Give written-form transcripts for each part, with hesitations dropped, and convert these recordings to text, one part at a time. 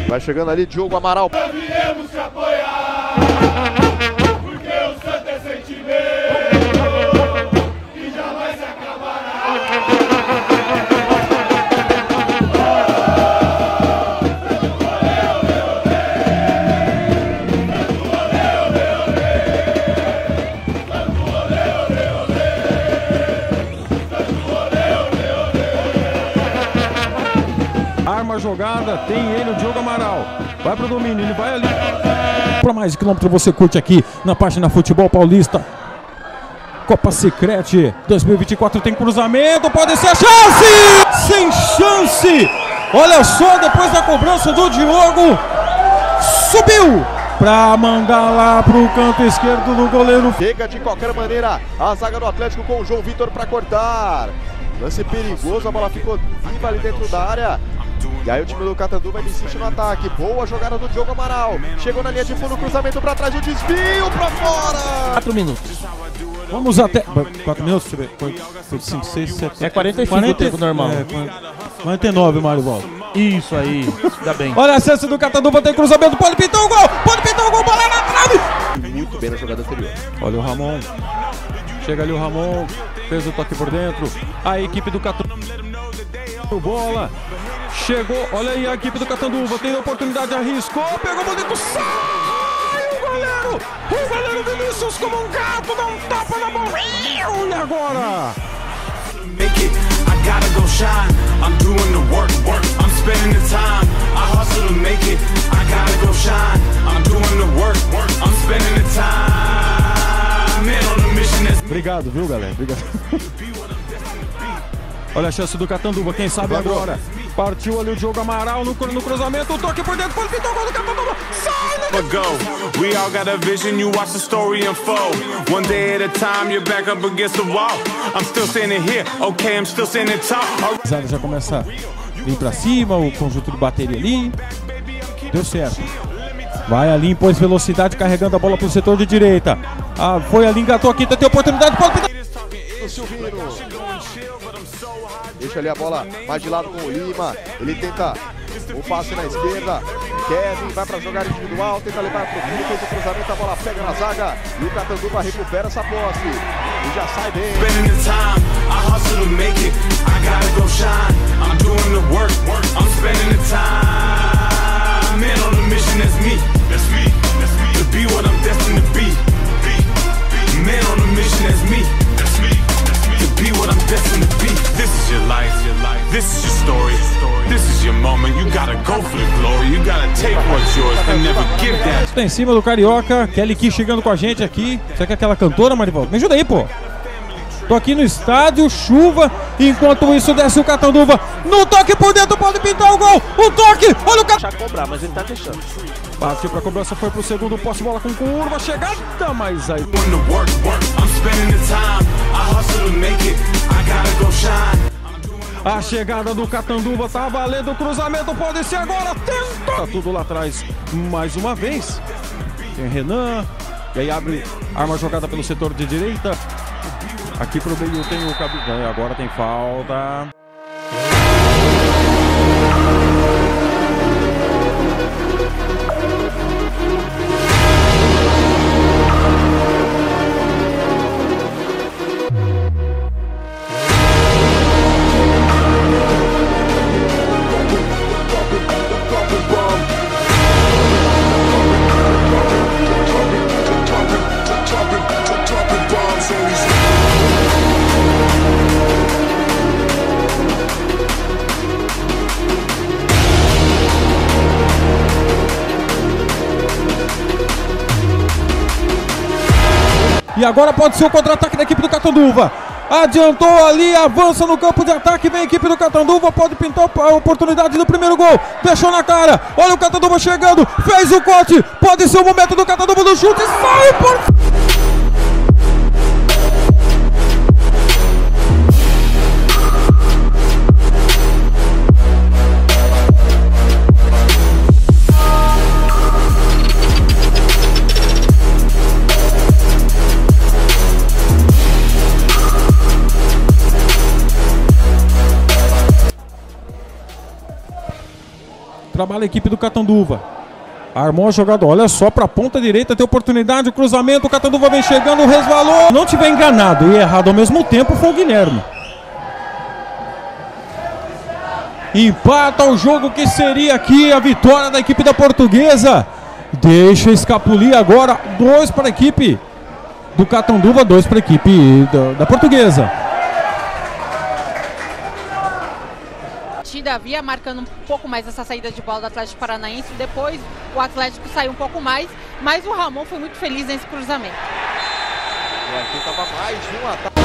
Vai chegando ali Diogo Amaral. Viemos te apoiar, porque o Santo é sentimento que jamais se acabará. Arma a jogada, tem ele, o Diogo Amaral. Vai pro domínio, ele vai ali. Para mais quilômetro você curte aqui na página Futebol Paulista. Copa Sicredi 2024 tem cruzamento, pode ser a chance! Sem chance! Olha só, depois da cobrança do Diogo, subiu para mandar lá pro canto esquerdo do goleiro. Chega de qualquer maneira a zaga do Atlético com o João Vitor para cortar. Lance perigoso, a bola ficou viva ali dentro da área. E aí o time do Catanduva insiste no ataque. Boa jogada do Diogo Amaral. Chegou na linha de fundo, cruzamento para trás, o desvio para fora. 4 minutos. Vamos até... 4 minutos? Deixa eu ver. Foi 5, 6, 7... É 45 o tempo normal. 49, Mário Valdo. Isso aí, dá bem. Olha a chance do Catanduva, tem cruzamento, pode pintar o gol! Pode pintar o gol, bola na trave! Muito bem na jogada anterior. Olha o Ramon. Chega ali o Ramon. Fez o toque por dentro. A equipe do Catanduva. Bola. Chegou. Olha aí a equipe do Catanduva. Tem a oportunidade, arriscou. Pegou bonito. Sai o goleiro. O goleiro Vinícius como um gato. Dá um tapa na bola. E agora? I gotta go shine. I'm doing the work. I'm spending the time. I hustle to make it. I gotta go shine. I'm doing the work. I'm spending the time. Man on a mission that's... Obrigado, viu, galera? Obrigado. Olha a chance do Catanduva, quem sabe agora. Partiu ali o Diogo Amaral no cruzamento, o toque por dentro, pode pintar o gol do Catanduva. Sai! Go. We all got a vision, you watch the story unfold. One day at a time, you're back up against the wall. I'm still standing here, okay, I'm still standing tall. Já começa a vir pra cima, o conjunto de bateria ali. Deu certo. Vai ali, impôs velocidade, carregando a bola pro setor de direita. Ah, foi ali, engatou aqui, tem oportunidade, pode pintar. O Silvino. Deixa ali a bola mais de lado com o Lima. Ele tenta o passe na esquerda. Kevin vai para jogar individual, tenta levar para o fundo, fez o cruzamento, a bola pega na zaga. E o Catanduva recupera essa posse. E já sai bem. This is your life, this is your story, this is your moment. You gotta go for the glory, you gotta take what's yours and never give that. Está em cima do Carioca, Kelly Key chegando com a gente aqui. Será que é aquela cantora, Marivaldo? Me ajuda aí, pô. Tô aqui no estádio, chuva. Enquanto isso desce o Catanduva. No toque por dentro, pode pintar o gol. O toque, olha o Catanduva. Deixa cobrar, mas ele tá deixando. Partiu pra cobrança, foi pro segundo posse, bola com curva, chegada, mas aí... A chegada do Catanduva tá valendo, o cruzamento pode ser agora, tenta! Tá tudo lá atrás, mais uma vez. Tem Renan, e aí abre, arma a jogada pelo setor de direita. Aqui pro meio tem o Cabidão, agora tem falta. E agora pode ser o contra-ataque da equipe do Catanduva. Adiantou ali, avança no campo de ataque, vem a equipe do Catanduva, pode pintar a oportunidade do primeiro gol. Deixou na cara, olha o Catanduva chegando, fez o corte, pode ser o momento do Catanduva do chute, sai por... Trabalha a equipe do Catanduva. Armou a jogada, olha só, para a ponta direita, tem oportunidade, o cruzamento, o Catanduva vem chegando, resvalou. Não tiver enganado e errado ao mesmo tempo, foi o Guilherme. Empata o jogo, que seria aqui a vitória da equipe da Portuguesa. Deixa escapulir agora, 2 para a equipe do Catanduva, 2 para a equipe da Portuguesa. Havia marcando um pouco mais essa saída de bola do Atlético Paranaense, depois o Atlético saiu um pouco mais, mas o Ramon foi muito feliz nesse cruzamento. E aqui estava mais de um ataque.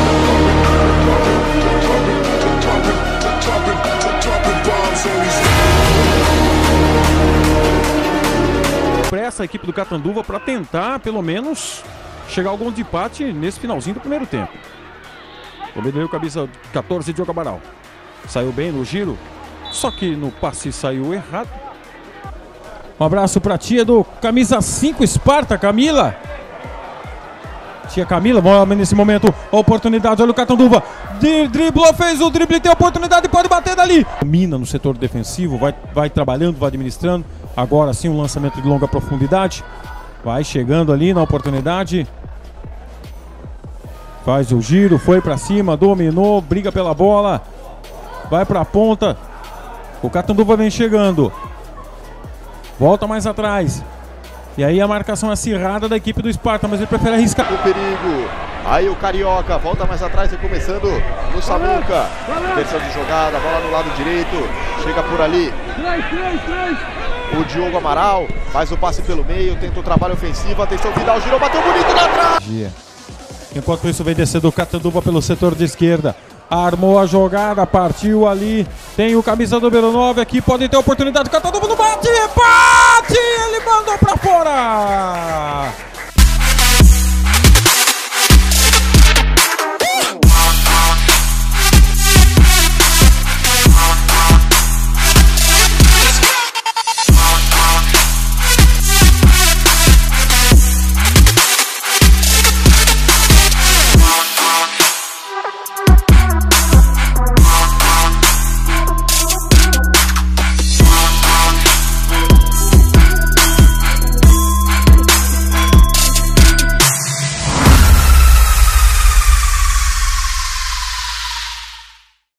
Pressa a equipe do Catanduva para tentar, pelo menos, chegar ao gol de empate nesse finalzinho do primeiro tempo. Obedeceu camisa 14, Diogo Amaral. Saiu bem no giro, só que no passe saiu errado. Um abraço para a tia do camisa 5, Esparta, Camila. Tia Camila, vamos nesse momento, a oportunidade, olha o Catanduva. Driblou, fez o drible, tem a oportunidade, pode bater dali. Domina no setor defensivo, vai trabalhando, vai administrando. Agora sim um lançamento de longa profundidade. Vai chegando ali na oportunidade. Faz o giro, foi para cima, dominou, briga pela bola. Vai para a ponta. O Catanduva vem chegando. Volta mais atrás. E aí a marcação acirrada da equipe do Esparta, mas ele prefere arriscar. O perigo. Aí o Carioca volta mais atrás e começando no Samuca. Inversão de jogada, bola no lado direito. Chega por ali. O Diogo Amaral faz o passe pelo meio, tenta o trabalho ofensivo. Atenção, Vidal girou, bateu bonito na trave. Enquanto isso vem descendo o Catanduva pelo setor de esquerda. Armou a jogada, partiu ali. Tem o camisa número 9 aqui, pode ter oportunidade. Catanduva no bate, ele mandou pra fora.